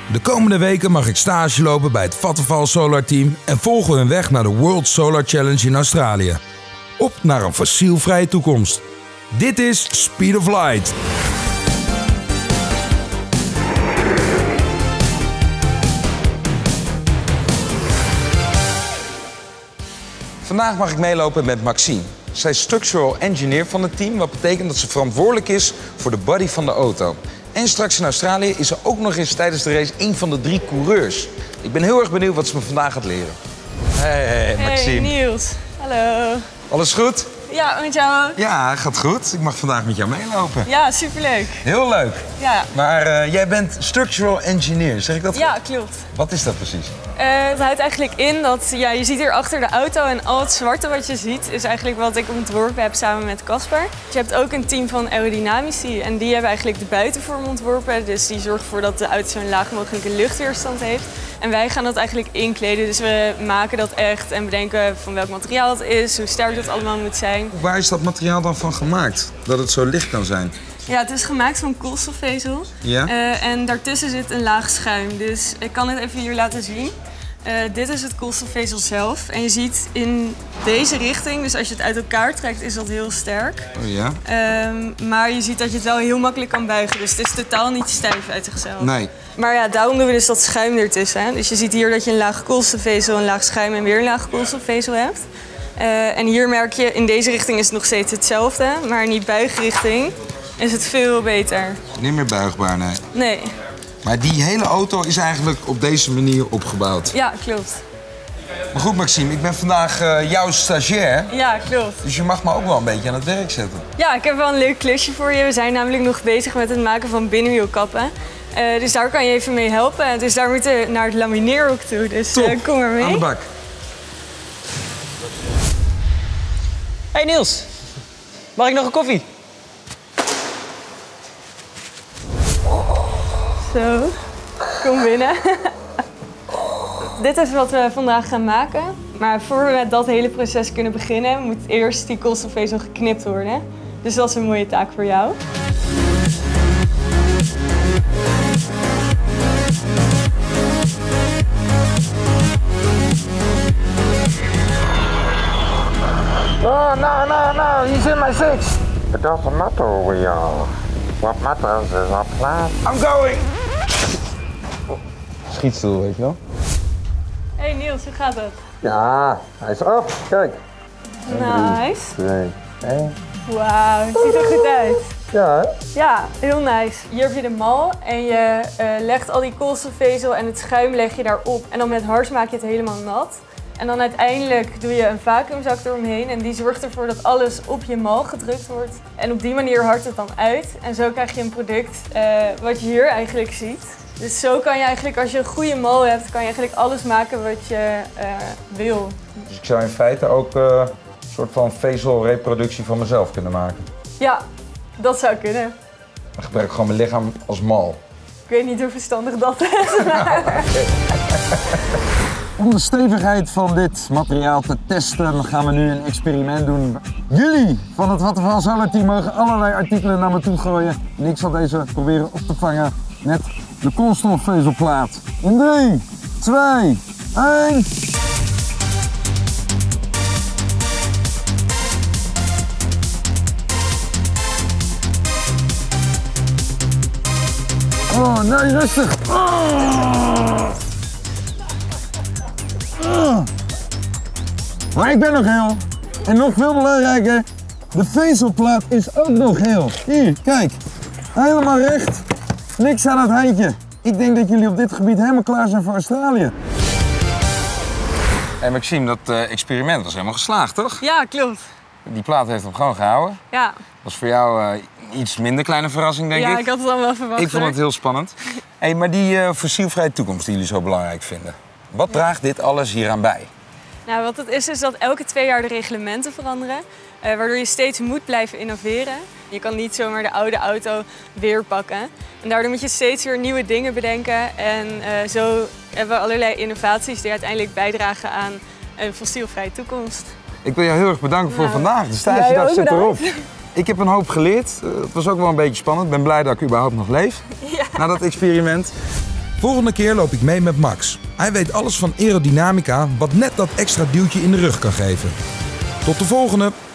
De komende weken mag ik stage lopen bij het Vattenfall Solar Team en volgen we hun weg naar de World Solar Challenge in Australië. Op naar een fossielvrije toekomst. Dit is Speed of Light. Vandaag mag ik meelopen met Maxime. Zij is structural engineer van het team, wat betekent dat ze verantwoordelijk is voor de body van de auto. En straks in Australië is ze ook nog eens tijdens de race een van de 3 coureurs. Ik ben heel erg benieuwd wat ze me vandaag gaat leren. Hey Maxime. Hey Niels, hallo. Alles goed? Ja, met jou ook? Ja, gaat goed. Ik mag vandaag met jou meelopen. Ja, superleuk. Heel leuk. Ja. Maar jij bent structural engineer, zeg ik dat goed? Ja, klopt. Wat is dat precies? Het houdt eigenlijk in dat, je ziet hier achter de auto en al het zwarte wat je ziet is eigenlijk wat ik ontworpen heb samen met Casper. Je hebt ook een team van aerodynamici en die hebben eigenlijk de buitenvorm ontworpen. Dus die zorgt ervoor dat de auto zo'n laag mogelijke luchtweerstand heeft. En wij gaan dat eigenlijk inkleden, dus we maken dat echt en bedenken van welk materiaal het is, hoe sterk dat allemaal moet zijn. Waar is dat materiaal dan van gemaakt, dat het zo licht kan zijn? Ja, het is gemaakt van koolstofvezel. Ja? En daartussen zit een laag schuim. Dus ik kan het even hier laten zien. Dit is het koolstofvezel zelf. En je ziet in deze richting, dus als je het uit elkaar trekt, is dat heel sterk. Oh ja? Maar je ziet dat je het wel heel makkelijk kan buigen. Dus het is totaal niet stijf uit zichzelf. Nee. Maar ja, daarom doen we dus dat schuim ertussen. Hè? Dus je ziet hier dat je een laag koolstofvezel, een laag schuim en weer een laag koolstofvezel hebt. En hier merk je, in deze richting is het nog steeds hetzelfde. Maar in die buigrichting is het veel beter. Niet meer buigbaar, nee. Nee. Maar die hele auto is eigenlijk op deze manier opgebouwd. Ja, klopt. Maar goed, Maxime, ik ben vandaag jouw stagiair. Ja, klopt. Dus je mag me ook wel een beetje aan het werk zetten. Ja, ik heb wel een leuk klusje voor je. We zijn namelijk nog bezig met het maken van binnenwielkappen. Dus daar kan je even mee helpen. Dus daar moeten we naar het lamineerhoek toe. Dus kom maar mee. Aan de bak. Hey Niels, mag ik nog een koffie? Zo, kom binnen. Dit is wat we vandaag gaan maken. Maar voor we met dat hele proces kunnen beginnen, moet eerst die koolstofvezel geknipt worden. Dus dat is een mooie taak voor jou. Oh, no, he's in my six. It doesn't matter who we are. What matters is our plan. I'm going! Schietstoel, weet je wel? Hey Niels, hoe gaat het? Ja, hij is af. Kijk. Nice. 2, 1. Wauw, het ziet er goed uit. Ja, hè? Ja, heel nice. Hier heb je de mal en je legt al die koolstofvezel en het schuim leg je daarop. En dan met hars maak je het helemaal nat. En dan uiteindelijk doe je een vacuümzak eromheen en die zorgt ervoor dat alles op je mal gedrukt wordt. En op die manier hardt het dan uit. En zo krijg je een product wat je hier eigenlijk ziet. Dus zo kan je eigenlijk, als je een goede mal hebt, kan je eigenlijk alles maken wat je wil. Dus ik zou in feite ook een soort van vezelreproductie van mezelf kunnen maken. Ja, dat zou kunnen. Dan gebruik ik gewoon mijn lichaam als mal. Ik weet niet hoe verstandig dat is. Om de stevigheid van dit materiaal te testen gaan we nu een experiment doen. Jullie van het Vattenfall Solar Team mogen allerlei artikelen naar me toe gooien. En ik zal deze proberen op te vangen met de koolstofvezelplaat. In 3, 2, 1. Oh, nee, rustig. Maar ik ben nog heel. En nog veel belangrijker, de vezelplaat is ook nog heel. Hier, kijk. Helemaal recht. Niks aan het handje. Ik denk dat jullie op dit gebied helemaal klaar zijn voor Australië. Hey Maxime, dat experiment was helemaal geslaagd, toch? Ja, klopt. Die plaat heeft hem gewoon gehouden. Ja. Dat was voor jou iets minder kleine verrassing, denk ik. Ja, ik had het dan wel verwacht. Ik vond het heel spannend. Hey, maar die fossielvrije toekomst die jullie zo belangrijk vinden. Wat draagt dit alles hieraan bij? Nou, wat het is dat elke 2 jaar de reglementen veranderen. Waardoor je steeds moet blijven innoveren. Je kan niet zomaar de oude auto weer pakken. En daardoor moet je steeds weer nieuwe dingen bedenken. En zo hebben we allerlei innovaties die uiteindelijk bijdragen aan een fossielvrije toekomst. Ik wil jou heel erg bedanken voor vandaag. De stagedag zit erop. Ik heb een hoop geleerd. Het was ook wel een beetje spannend. Ik ben blij dat ik überhaupt nog leef na dat experiment. Volgende keer loop ik mee met Max. Hij weet alles van aerodynamica, wat net dat extra duwtje in de rug kan geven. Tot de volgende!